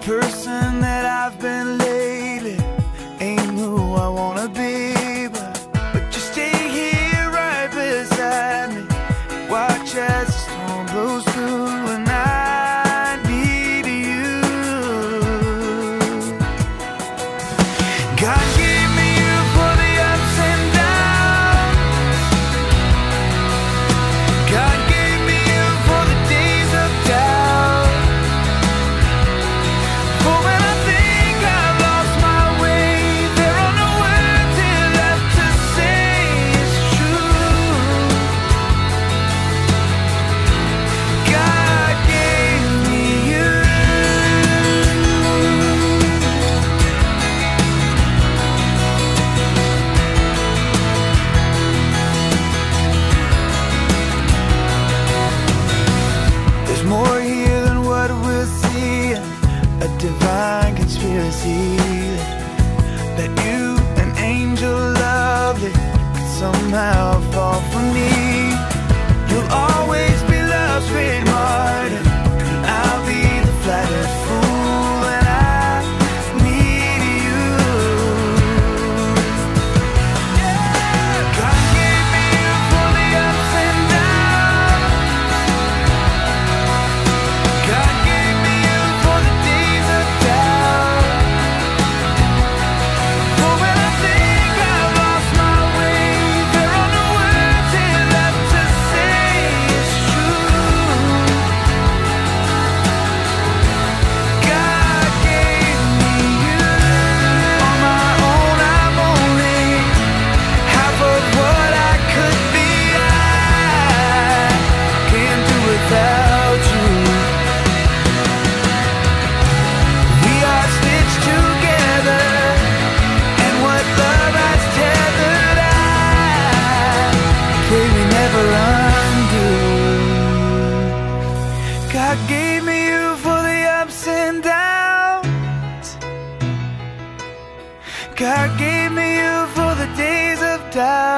person that I've been lately ain't who I wanna be, but you stay here right beside me. Watch as the storm blows through and I need you. God gave me you for the ups and downs. God gave me you for the days of doubt. For when I think I've lost my way, there are no words here left to say it's true. God gave me you. There's more here than what we're seeing, a divine conspiracy that you, an angel lovely, could somehow fall for me. You'll always be love's great martyr, and I'll be the flattered fool, and I need you. God gave me you for the ups and downs. God gave me you for the days of doubt. For when I think I've lost my way, there are no words here left to say it's true. God gave me you. On my own, I'm only half of what I could be. I can't do without you. We are stitched together, and what love has tethered, I pray we never undo. God gave me you for the ups and downs. God gave me you for the days of doubt.